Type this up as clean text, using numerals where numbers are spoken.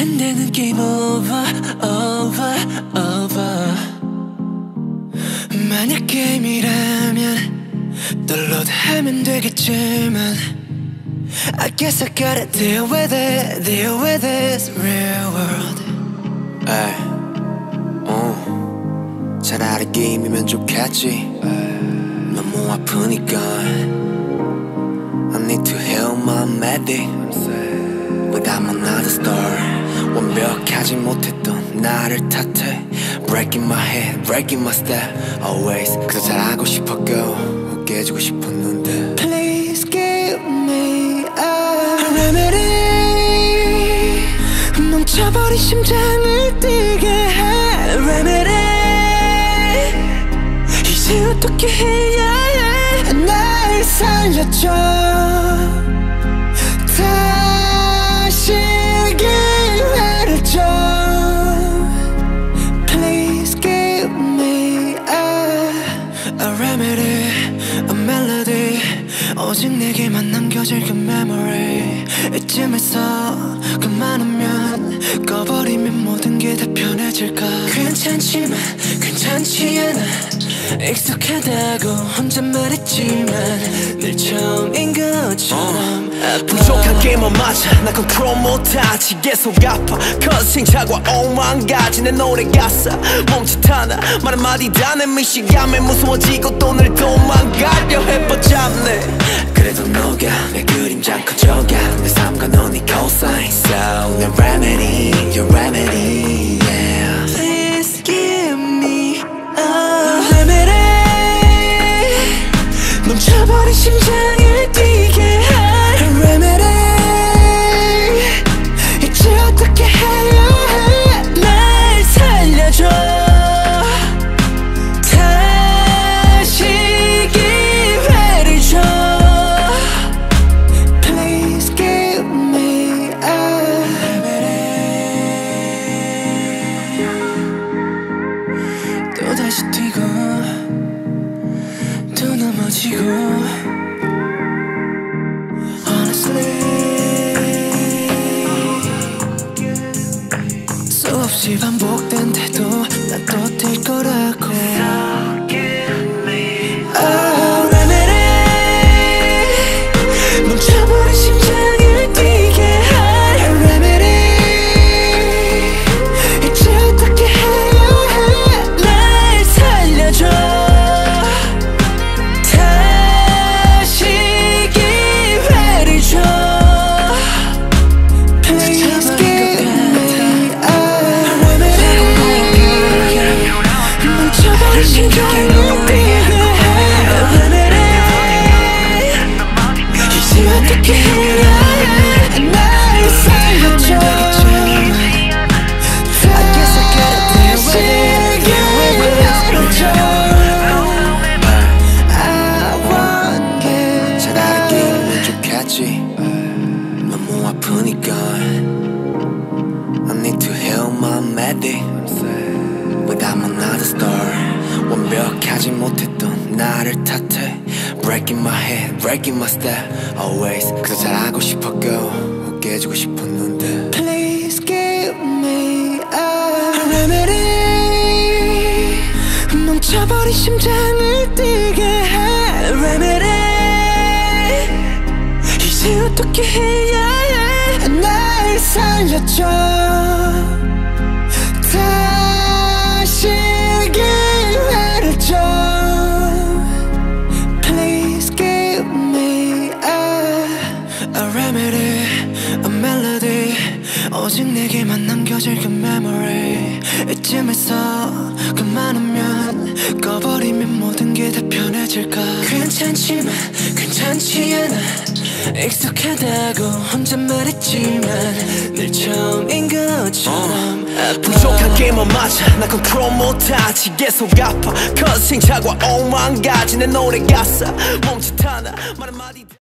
나는 game over, over, over. 만약 게임이라면 download하면 되겠지만 I guess I gotta deal with it, deal with this real world. 에이, 차라리 게임이면 좋겠지. 너무 아프니까 I need to heal my medic. But I'm another star. 완벽하지 못했던 나를 탓해. Breaking my head, breaking my step. Always 그저 잘하고 싶었고 깨지고 싶었는데 Please give me a remedy. 멈춰버린 심장을 뛰게 해 remedy. 이제 어떻게 해야 해 날 살려줘. 다시 기회를 줘. Please give me a remedy, a melody. 오직 내게만 남겨질 그 memory. 이쯤에서 그만하면 꺼버리면 모든 게 다 편해질까. 괜찮지만 괜찮지 않아. 익숙하다고 혼자 말했지만 늘 처음인 것처럼 아파. 부족한 게임은 맞아. 나 컨트롤 못하지. 계속 아파. 커싱 자과 오만 가지 내 노래 가사 멈칫 하나 말 한마디 다 내 미시감에 무서워지고 또 늘 도망가려 해보잡네. 그래도 너가 내 그림자 커져가. 내 삶과 넌 네 cosign. So 내 remedy, your remedy, yeah. Please give me a remedy. 멈춰버린 심장을 뛰게 해 remedy. 이제 어떻게 해야 해 날 살려줘. 다시 기회를 줘. Please give me a remedy. 또다시 뛰고 또 넘어지고 Honestly 수없이 반복된데도 난 또 뛸 거라고. Oh, remedy. 멈춰버린 심장을 뛰게 해 remedy. 이제 어떻게 해야 해 날 살려줘. 다시 기회를 줘. Please give me a remedy. 멈춰버린 심장을 뛰게 해 remedy. 이제 어떻게 해야 해 날 살려줘. I guess I gotta deal with it, deal with it. I want it. 차라리 게임이면 좋겠지. 너무 아프니까 I need to heal my medic. But I'm another star. 완벽하지 못했던 나를 탓해. Breaking my head, breaking my step. Always 그저 잘하고 싶었고 깨지고 싶었는데 Please give me a remedy. 멈춰버린 심장을 뛰게 해 remedy. 이제 어떻게 해야 해 날 살려줘. 다시 기회를 줘. Please give me a remedy, a melody. 오직 내게만 남겨질 그 memory. 이쯤에서 그만하면 꺼버리면 모든 게 다 편해질까. 괜찮지만 괜찮지 않아. 익숙하다고 혼자 말했지만 늘 처음인 것처럼 아파. 부족한 게임은 맞아. 나 컨트롤 못하지. 계속 아파. 커싱 자과 오만 가지 내 노래 가사 멈칫 하나 말 한마디